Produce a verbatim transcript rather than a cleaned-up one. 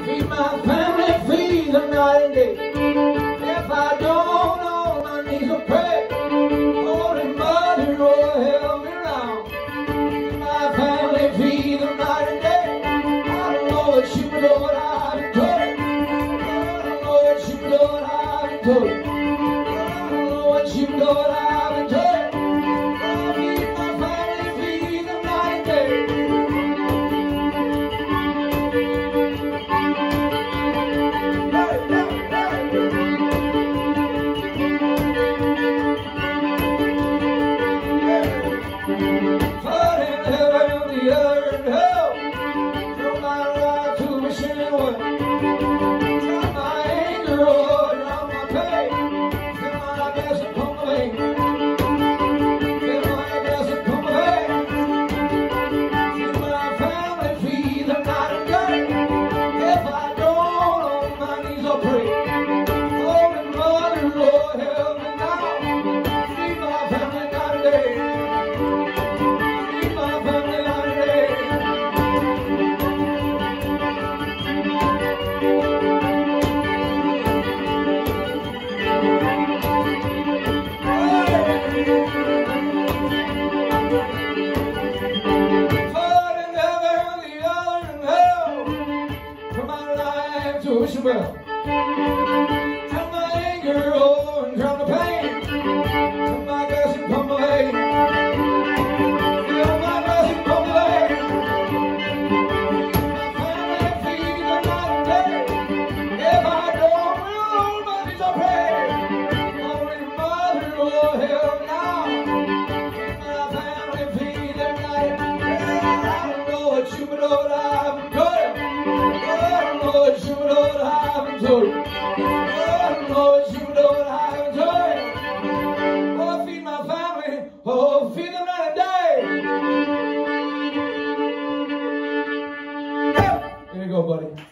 Feed my family, feed them night and day. If I don't, on my knees will pray. Holy Mother, oh, help me round. Feed my family, feed them night and day. I don't know what you do, what I've been told. I don't know what you do, what I've been told. I don't know what you do, what I've been told. Oh, feed my family, feed them night and day. Well, turn my anger oh, and drown the pain. Turn my gas and pump away. Fill my gas and pump away. My family feed them night and day. If I don't, will my knees I pray. Holy Mother, oh hell now. My family feed them night and day. I don't know what you would know what I've been doing. I don't know what you would know what I've been doing. I don't know what you know what I've been doing. Oh, feed my family. Oh, feed them night and day. There you go, buddy.